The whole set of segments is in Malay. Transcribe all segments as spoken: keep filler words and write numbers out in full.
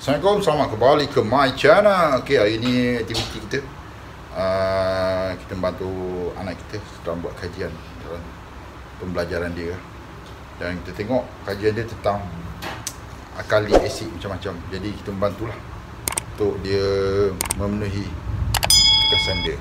Assalamualaikum, selamat kembali ke my channel. Okey, hari ni aktiviti kita uh, kita membantu anak kita sedang buat kajian dalam pembelajaran dia. Dan kita tengok kajian dia tentang akali asid macam-macam. Jadi kita membantulah untuk dia memenuhi tugasan dia.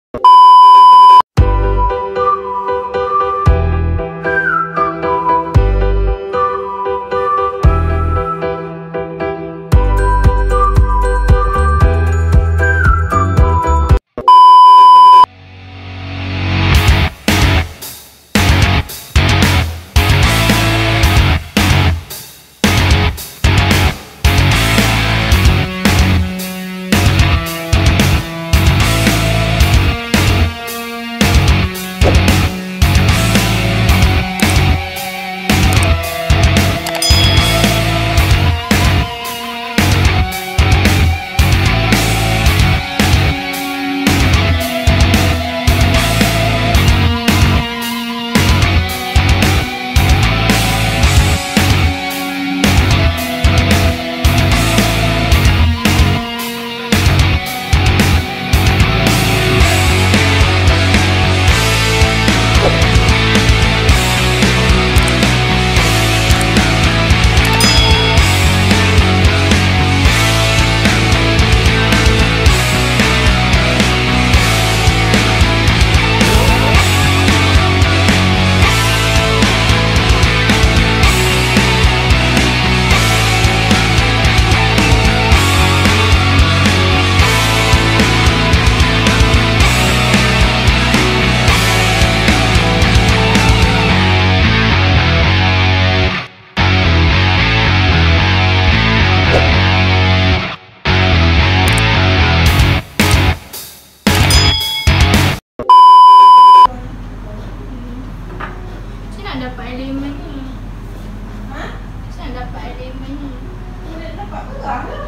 Dapat elemen ni. Ha? Saya dapat elemen ni. Boleh dapat berah lah.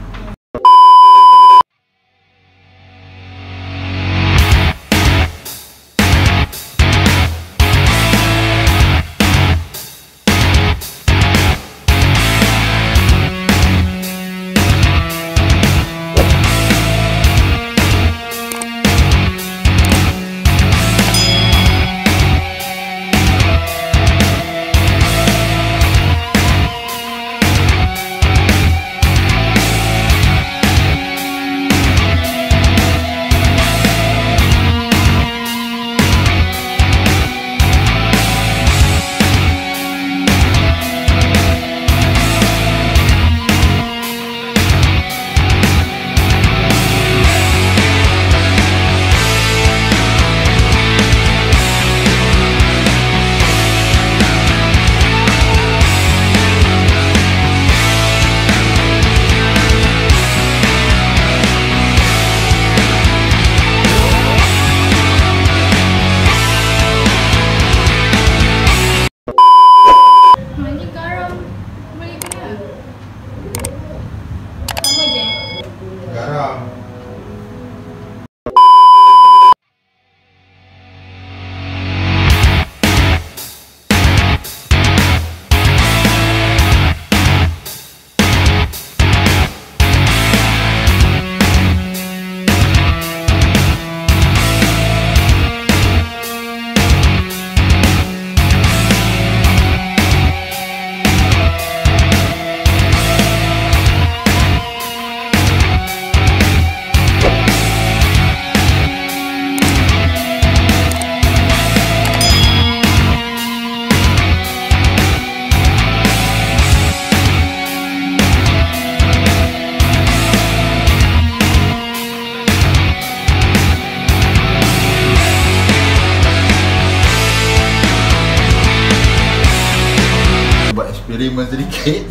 Eksperimen sedikit.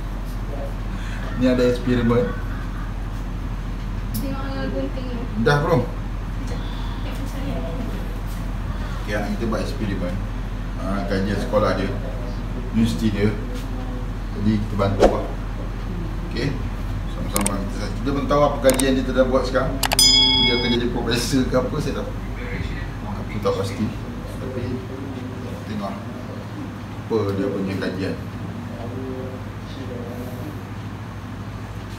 Ni ada eksperimen. Tengok gunting ni. Dah belum? Okay, anak kita buat eksperimen uh, kajian sekolah dia, universiti dia. Jadi kita bantu lah. Okay, sama-sama kita, kita pun tahu apa kajian dia dah buat sekarang. Dia akan jadi profesor ke apa, saya tak Aku tak pasti. Tapi tengok apa dia punya kajian.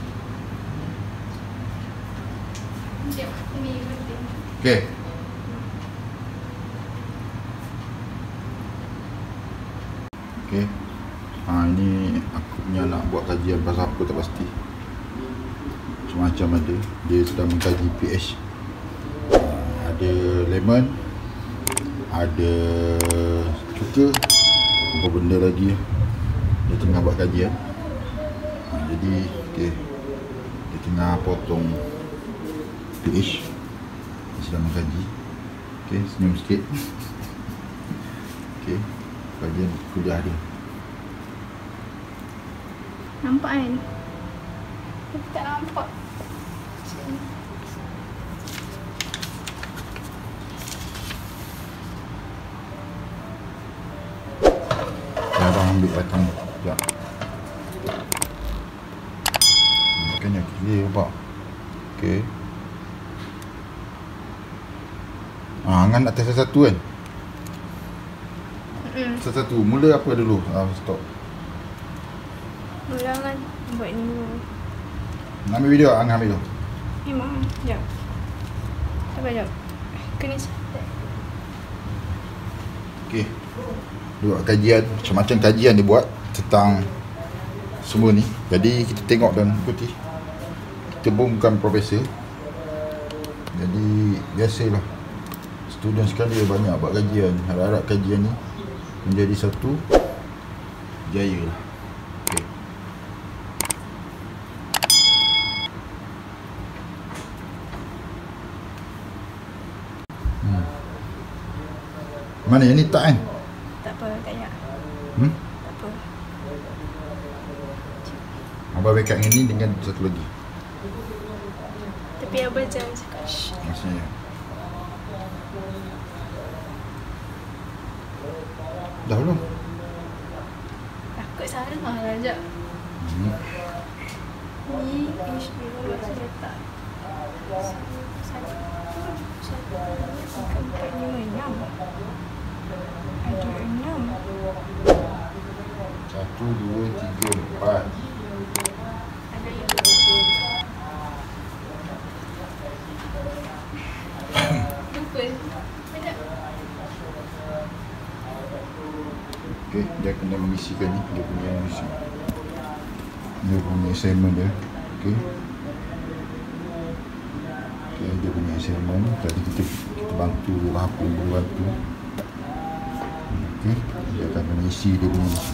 Sekejap, ni penting. Okay. Okay. Ha, ini aku punya nak buat kajian pasal apa tak pasti. Macam-macam ada. Dia sedang mengkaji pH. Ha, ada lemon, ada cuka, apa benda lagi. Dia tengah buat kajian. Ha, jadi, okay. Dia tengah potong pH. Dia sedang mengkaji. Okay, senyum sikit. Okay, kajian kuliah dia. Nampak kan? Aku tak nampak. Ya, abang ambil batang sekejap. Makanya clear nampak. Okay. Ah, angan atas satu kan? Mm. Satu-satu. Mula apa dulu? Ah, stop. Mula kan buat ni dulu. Nak ambil video? Angan ambil tu. Memang. Sekejap. Sabar sekejap. Kena catat. Okay. Dia buat kajian. Macam-macam kajian dia buat tentang semua ni. Jadi kita tengok dan ikuti. Kita pun bukan profesor. Jadi biasalah. Student sekali banyak buat kajian. Harap-harap kajian ni menjadi satu jaya lah. Okay. Hmm. Mana yang ni tak kan? Tak apa, tak payah. Hmm? Tak apa. Abang backup dengan ni dengan satu lagi. Tapi abang jangan cakap shh. Maksudnya dah belum? Takut salah lah sekejap. Hmm. Ni pH dulu saya letak satu, satu, tiga, empat, lima, enam. Ada enam. Satu, dua, tiga, empat. Ada yang lupa. Sekejap. Okay, dia kena mengisikan ni. Dia punya isi. Dia punya assignment dia. Okay. Okay, dia punya assignment. Tadi kita kita bantu apa yang boleh bantu. Okay, dia akan mengisi dia punya isi.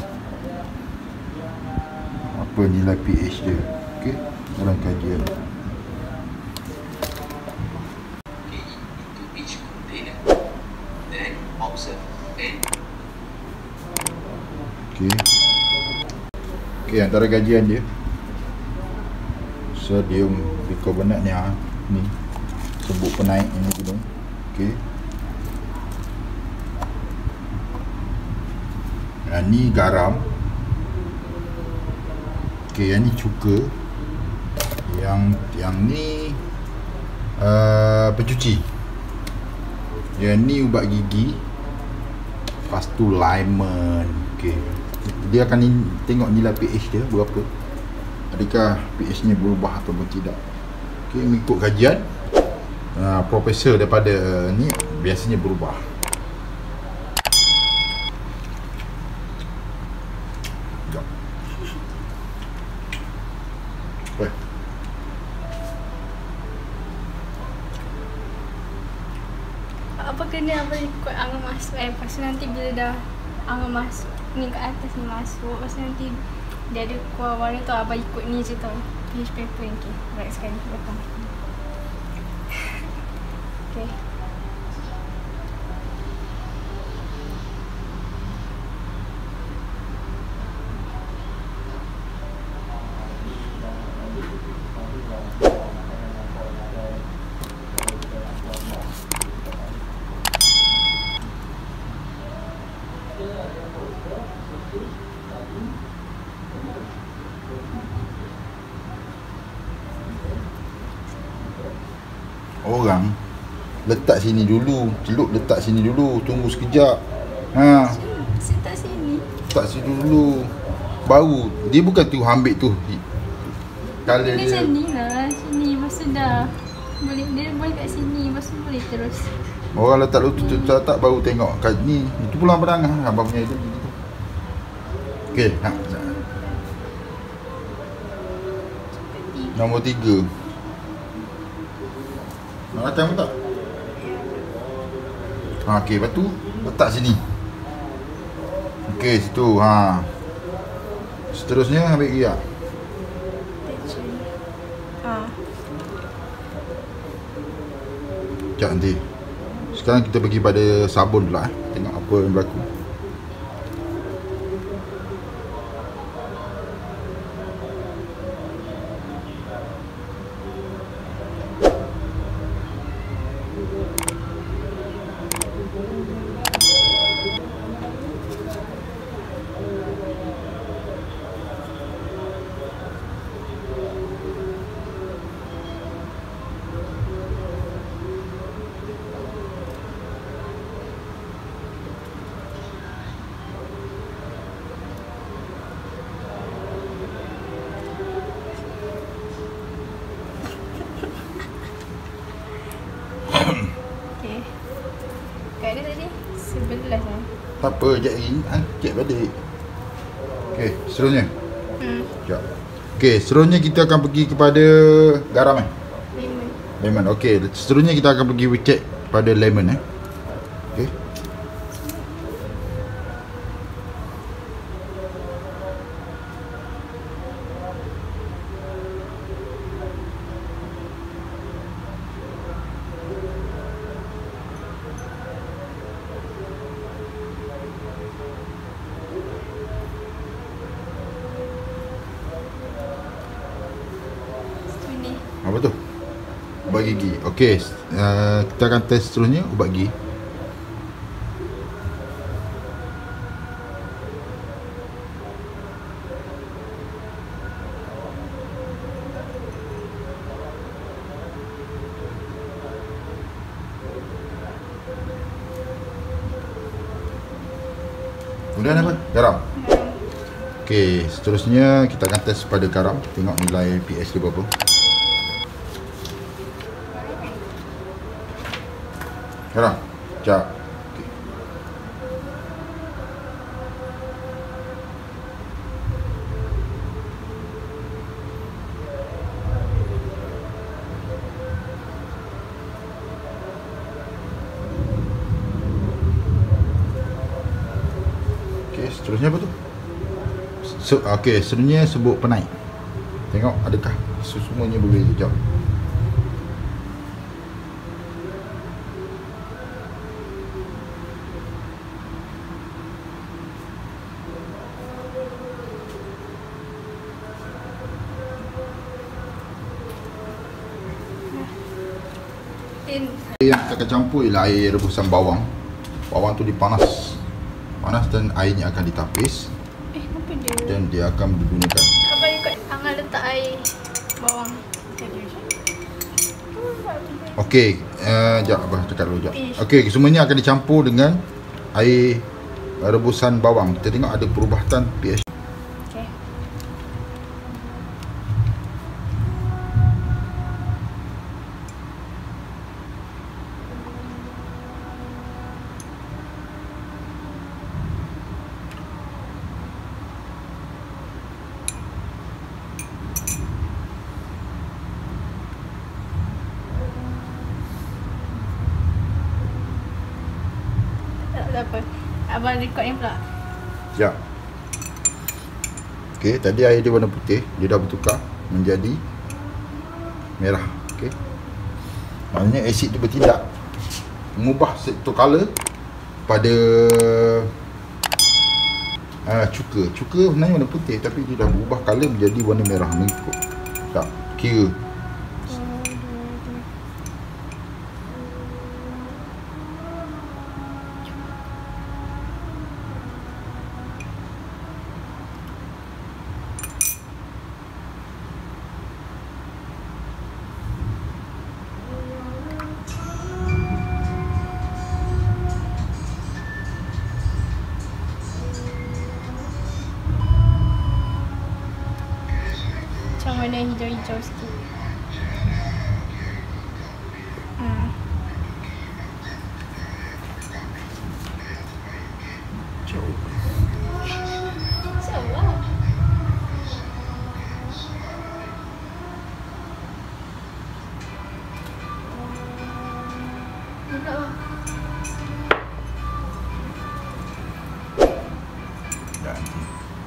Apa nilai pH dia. Okay, dalam kajian. Okay. Okay, antara kajian dia sodium bicarbonate ni ah, ni sebut penaik ini gunung. Okay. Yang ni garam. Okay, yang ni cuka. Yang yang ni uh, pencuci. Yang ni ubat gigi. Lepas tu lemon. Okay. Dia akan ni, tengok nilai pH dia berapa. Adakah pH nya berubah ataupun tidak. Okay, mengikut kajian uh, profesor daripada uh, ni biasanya berubah. Sekejap. Baik. Apa kena abang ikut angin masuk eh. Lepas tu nanti bila dah angin masuk ni kat atas ni masuk. Lepas tu nanti dia ada keluar warna tu abang ikut ni je tau. pH paper ni. Okay. Right sekali datang. Okay. Orang letak sini dulu, celup letak sini dulu, tunggu sekejap. Ha, Letak sini. letak sini dulu. Baru dia bukan tu ambil tu. Kalau Ni dia macam ni lah. Sini. Lepas tu dah. Boleh, dia boleh kat sini, lepas tu boleh terus. Orang letak lutut tu tak, tak baru tengok kat ni. Itu pulang pedang ah. Abang punya itu. Okey, nak. Nombor tiga. Nak datang pun tak? Ha, okey, lepas tu letak sini. Okey, situ. Ha. Seterusnya ambil giyak. Ha. Sekejap nanti. Sekarang kita pergi pada sabun pula eh. Tengok apa yang berlaku. Okey. Kat dia tadi sebelas lah. Tak apa, sekejap lagi. Angkat balik. Okey, seterusnya. Hmm. Sekejap. Okey, seterusnya kita akan pergi kepada garam eh. Lemon. Lemon. Okey, seterusnya kita akan pergi check pada lemon eh. Okey. Ini. Apa tu? Ubat gigi. Okey, uh, kita akan test seterusnya ubat gigi. Kemudian apa? Garam. Okey, seterusnya kita akan test pada garam. Tengok nilai pH dia berapa. Garam. Sekejap. Okey. Okey, seterusnya apa tu? So, okey, seterusnya sebut penaik. Tengok adakah semuanya berbeza. Sekejap. In. Yang kita akan campur ialah air rebusan bawang. Bawang tu dipanas. Panas dan airnya akan ditapis Eh, apa dia? dan dia akan digunakan. Abang ikut Angah letak air bawang. Okey, uh, jap abang cakap dulu jap. Ish. Okey, semuanya akan dicampur dengan air rebusan bawang. Kita tengok ada perubahan pH. Okey. Tak, tak apa. Abang record ni pula. Sekejap. Okey, tadi air dia warna putih, dia dah bertukar menjadi merah. Okey. Maknanya asid dia bertindak mengubah sektor color pada uh, cuka. Cuka sebenarnya warna putih tapi dia dah berubah color menjadi warna merah mengikut. Tak kira. Macam warna hijau-hijau sikit. Hmm. Jauh. InsyaAllah. Budak lah. Ya, nanti.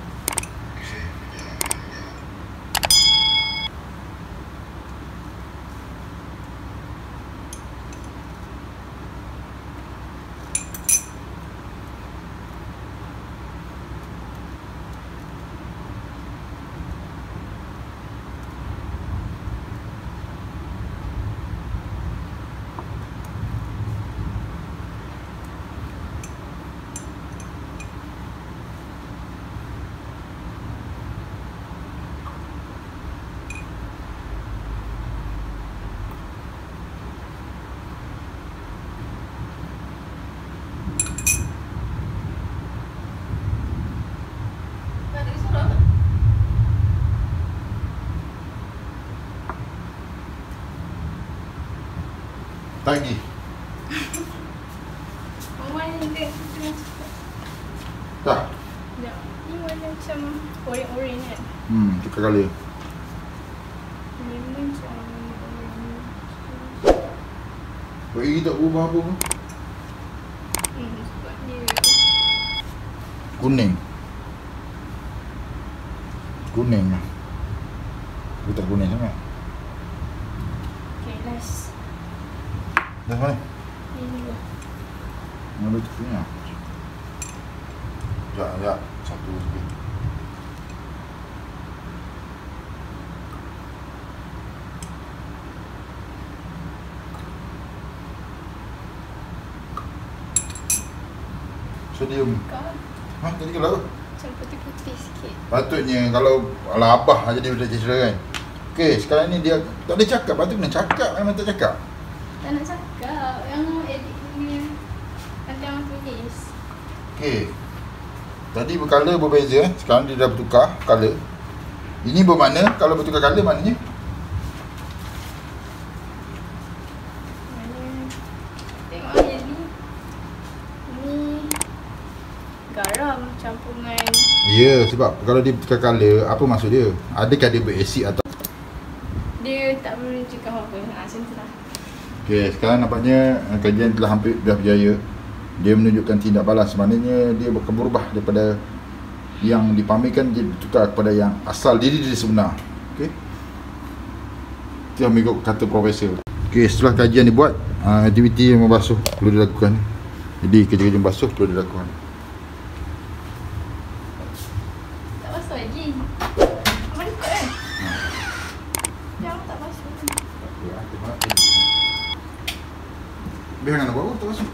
Lagi. Mama ni dia tengah cakap. Dah. Sekejap. Ni warna macam oranye-oranye kan? Hmm, tukar colour. Ni macam oranye. Bagi tak berubah apa pun. Hmm, sebab dia Kuning. Kuning lah. Aku tak kuning sangat. okay, last. Dah mana? Ni juga. Mana tu punya? Sekejap, sekejap. Satu sekejap. Sodium. Kau Hah, jadi kalau apa? macam putih-putih sikit. Patutnya kalau ala abah jadi budak cerita kan. Okey, sekarang ni dia tak ada cakap, patut kena cakap, memang tak cakap. Tak nak cakap. Yang edit ni nanti yang tulis. Okey. Tadi berkala berbeza eh. Sekarang dia dah bertukar color. Ini bermakna kalau bertukar color maknanya Mana? Tengok air ni. Ni garam campuran. ya, sebab kalau dia bertukar color, apa maksud dia? Adakah dia berasid atau Dia tak menunjukkan apa-apa. Ha, macam tu lah. okey, sekarang nampaknya uh, kajian telah hampir dah berjaya. Dia menunjukkan tindak balas, maknanya dia akan berubah daripada yang dipamerkan dia bertukar kepada yang asal diri dia sebenar. Okey. Itu yang mengikut kata profesor. Okey, setelah kajian dibuat, uh, aktiviti yang membasuh perlu dilakukan. Jadi kerja-kerja membasuh perlu dilakukan. Tak basuh lagi. Abang ikut kan? Jangan tak basuh. Ya, terima kasih. Biar nak buat apa tak basuh.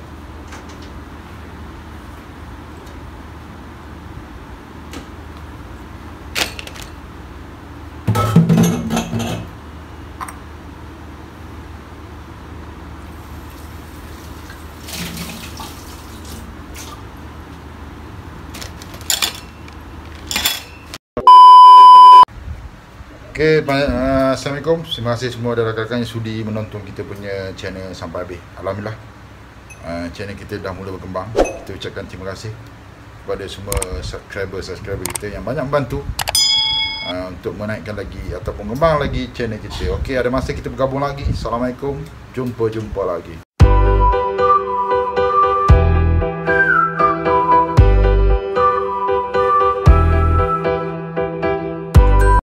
Okay, uh, Assalamualaikum. Terima kasih semua dan rakan-rakan yang sudi menonton kita punya channel sampai habis. Alhamdulillah, uh, channel kita dah mula berkembang. Kita ucapkan terima kasih kepada semua subscriber-subscriber kita yang banyak membantu uh, untuk menaikkan lagi ataupun mengembang lagi channel kita. Okey, ada masa kita bergabung lagi. Assalamualaikum. Jumpa-jumpa lagi.